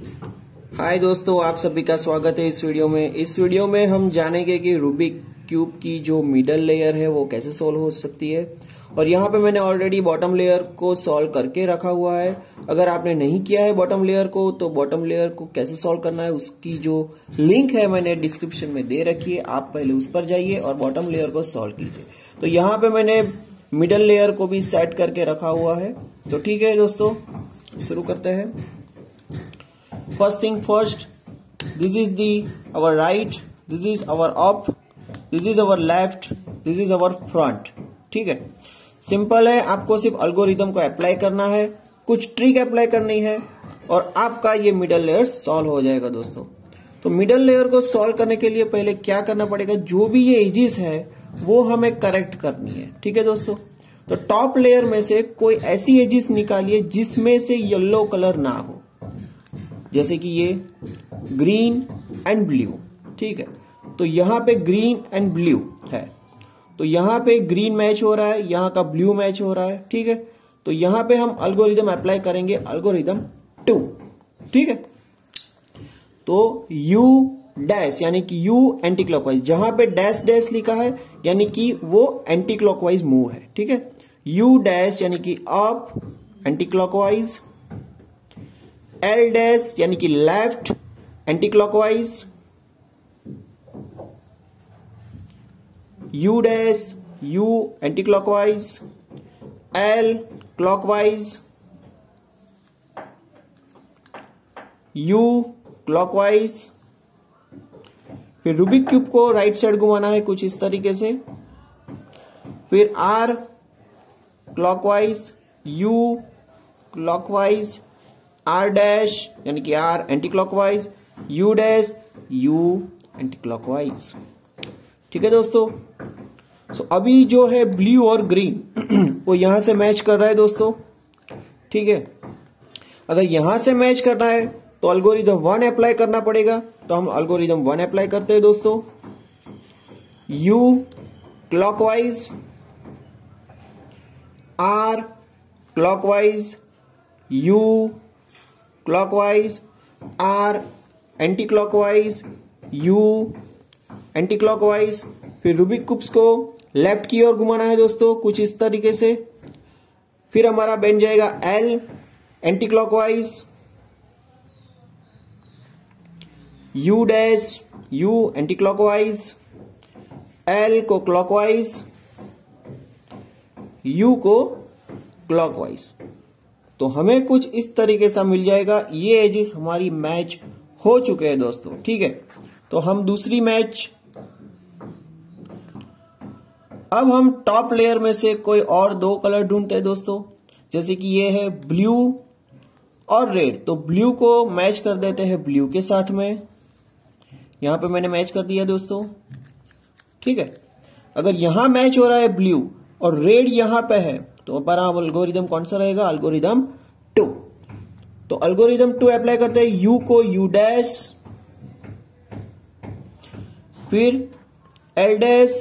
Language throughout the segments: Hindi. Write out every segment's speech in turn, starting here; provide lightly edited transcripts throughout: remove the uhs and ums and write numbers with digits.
हाय दोस्तों, आप सभी का स्वागत है इस वीडियो में। इस वीडियो में हम जानेंगे कि रूबिक क्यूब की जो मिडल लेयर है वो कैसे सॉल्व हो सकती है। और यहाँ पे मैंने ऑलरेडी बॉटम लेयर को सॉल्व करके रखा हुआ है। अगर आपने नहीं किया है बॉटम लेयर को तो बॉटम लेयर को कैसे सॉल्व करना है उसकी जो लिंक है मैंने डिस्क्रिप्शन में दे रखी है, आप पहले उस पर जाइए और बॉटम लेयर को सॉल्व कीजिए। तो यहाँ पे मैंने मिडल लेयर को भी सेट करके रखा हुआ है। तो ठीक है दोस्तों, शुरू करते हैं। First thing first, this is our right, this is our up, this is our left, this is our front। ठीक है, सिंपल है। आपको सिर्फ अल्गोरिदम को अप्लाई करना है, कुछ ट्रिक अप्लाई करनी है और आपका ये मिडल लेयर सॉल्व हो जाएगा दोस्तों। तो मिडल लेयर को सॉल्व करने के लिए पहले क्या करना पड़ेगा, जो भी ये एजेस है वो हमें करेक्ट करनी है। ठीक है दोस्तों, तो टॉप लेयर में से कोई ऐसी एजेस निकालिए जिसमें से येलो कलर ना हो, जैसे कि ये ग्रीन एंड ब्लू। ठीक है, तो यहां पे ग्रीन एंड ब्लू है, तो यहां पे ग्रीन मैच हो रहा है, यहां का ब्लू मैच हो रहा है। ठीक है, तो यहां पे हम अल्गोरिदम अप्लाई करेंगे, अल्गोरिदम 2। ठीक है, तो यू डैश यानी कि यू एंटी क्लॉकवाइज, जहां पे डैश डैश लिखा है यानी कि वो एंटी क्लॉकवाइज मूव है। ठीक है, यू डैश यानी कि up anti clockwise, L dash यानी कि left anti clockwise, U dash U anti clockwise, L clockwise, U clockwise. फिर रूबिक क्यूब को राइट साइड घुमाना है कुछ इस तरीके से। फिर R clockwise, U clockwise, R dash यानी कि R anti clockwise, U dash U anti clockwise. ठीक है दोस्तों, सो अभी जो है ब्लू और ग्रीन वो यहां से मैच कर रहा है दोस्तों। ठीक है, अगर यहां से मैच करना है तो अल्गोरिदम 1 अप्लाई करना पड़ेगा। तो हम अल्गोरिदम 1 अप्लाई करते हैं दोस्तों। U clockwise, R clockwise, U clockwise, R anti clockwise, U anti clockwise. फिर रूबिक क्यूब्स को लेफ्ट की ओर घुमाना है दोस्तों कुछ इस तरीके से। फिर हमारा बन जाएगा L anti clockwise, U dash U anti clockwise, L को क्लॉकवाइज, यू को क्लॉकवाइज। तो हमें कुछ इस तरीके से मिल जाएगा। ये एजेस हमारी मैच हो चुके हैं दोस्तों। ठीक है, तो हम दूसरी मैच, अब हम टॉप लेयर में से कोई और 2 कलर ढूंढते हैं दोस्तों। जैसे कि ये है ब्लू और रेड, तो ब्लू को मैच कर देते हैं ब्लू के साथ में। यहां पे मैंने मैच कर दिया दोस्तों। ठीक है, अगर यहां मैच हो रहा है ब्लू और रेड यहां पे है तो हमारा अल्गोरिदम कौन सा रहेगा, अल्गोरिदम 2। तो अल्गोरिदम 2 अप्लाई करते हैं। यू को यू डैश, फिर एल डैश,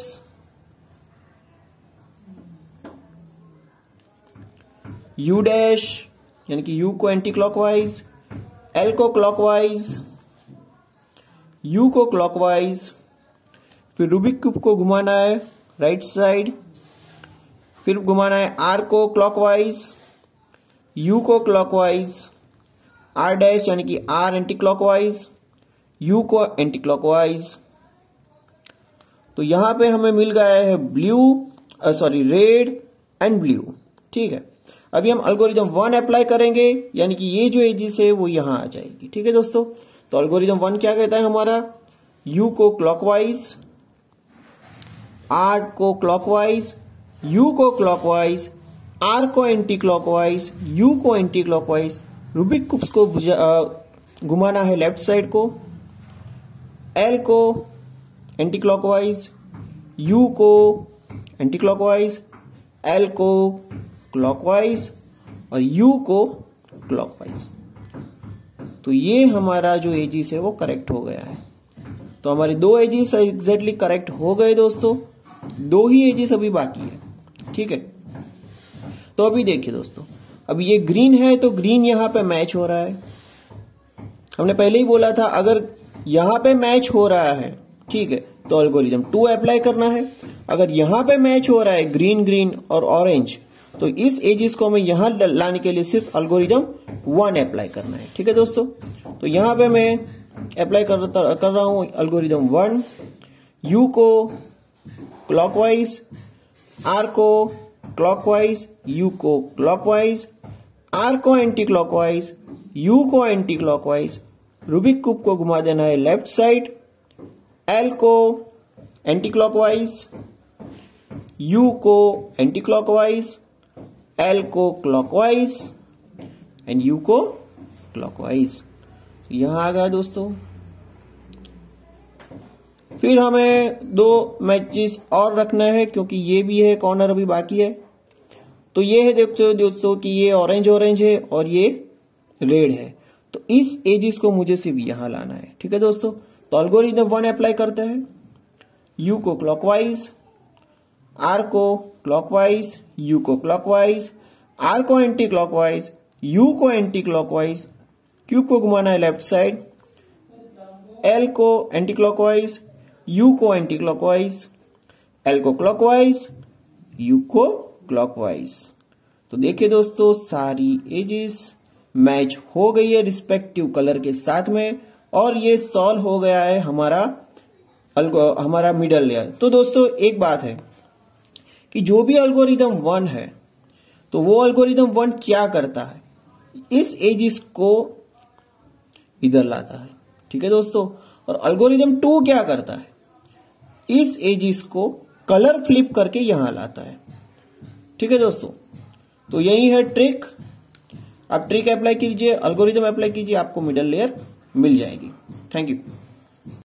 यू डैश यानी कि यू को एंटी क्लॉकवाइज, एल को क्लॉकवाइज, यू को क्लॉकवाइज। फिर रूबिक क्यूब को घुमाना है राइट साइड, फिर घुमाना है आर को क्लॉकवाइज, यू को क्लॉकवाइज, आर डैश यानी कि आर एंटी क्लॉकवाइज, यू को एंटी क्लॉकवाइज। तो यहां पे हमें मिल गया है रेड एंड ब्लू। ठीक है, अभी हम अल्गोरिदम 1 अप्लाई करेंगे यानी कि ये जो एजेस है वो यहां आ जाएगी। ठीक है दोस्तों, तो अल्गोरिदम 1 क्या कहता है हमारा, यू को क्लॉकवाइज, आर को क्लॉकवाइज, यू को क्लॉकवाइज, आर को एंटी क्लॉकवाइज, यू को एंटी क्लॉकवाइज। रूबिक क्यूब्स को घुमाना है लेफ्ट साइड को, एल को एंटी क्लॉकवाइज, यू को एंटी क्लॉकवाइज, एल को क्लॉकवाइज और यू को क्लॉकवाइज। तो ये हमारा जो एजेस है वो करेक्ट हो गया है। तो हमारे 2 एजेस एग्जैक्टली करेक्ट हो गए दोस्तों, 2 ही एजेस अभी बाकी है। ठीक है, तो अभी देखिए दोस्तों, अब ये ग्रीन है तो ग्रीन यहां पे मैच हो रहा है। हमने पहले ही बोला था अगर यहां पे मैच हो रहा है, ठीक है, तो एल्गोरिदम 2 अप्लाई करना है। अगर यहां पे मैच हो रहा है ग्रीन ग्रीन और ऑरेंज, तो इस एजिस को हमें यहां लाने के लिए सिर्फ एल्गोरिदम 1 अप्लाई करना है। ठीक है दोस्तों, तो यहां पे मैं अप्लाई कर रहा हूं एल्गोरिदम 1। यू को क्लॉकवाइज, आर को क्लॉकवाइज, यू को क्लॉकवाइज, आर को एंटी क्लॉकवाइज, यू को एंटी क्लॉकवाइज, रूबिक क्यूब को घुमा देना है लेफ्ट साइड, एल को एंटी क्लॉकवाइज, यू को एंटी क्लॉकवाइज, एल को क्लॉकवाइज एंड यू को क्लॉकवाइज। यहां आ गया दोस्तों। फिर हमें 2 मैचेस और रखना है क्योंकि ये भी है, कॉर्नर अभी बाकी है। तो ये है देखो दोस्तों कि ये ऑरेंज ऑरेंज है और ये रेड है, तो इस एजिस को मुझे सिर्फ यहां लाना है। ठीक है दोस्तों, तो एल्गोरिथम 1 अप्लाई करते हैं। यू को क्लॉकवाइज, आर को क्लॉकवाइज, यू को क्लॉकवाइज, आर को एंटी क्लॉकवाइज, यू को एंटी क्लॉकवाइज, क्यूब को घुमाना है लेफ्ट साइड, एल को एंटी क्लॉकवाइज, यू को एंटी क्लॉकवाइज, एल को क्लॉकवाइज, यू को क्लॉकवाइज। तो देखिए दोस्तों सारी एजेस मैच हो गई है रिस्पेक्टिव कलर के साथ में, और ये सॉल्व हो गया है हमारा मिडल लेयर। तो दोस्तों एक बात है कि जो भी एल्गोरिदम 1 है, तो वो एल्गोरिदम 1 क्या करता है, इस एजिस को इधर लाता है। ठीक है दोस्तों, और एल्गोरिदम 2 क्या करता है, इस एजिस को कलर फ्लिप करके यहां लाता है। ठीक है दोस्तों, तो यही है ट्रिक। आप ट्रिक अप्लाई कीजिए, एल्गोरिदम अप्लाई कीजिए, आपको मिडल लेयर मिल जाएगी। Thank you.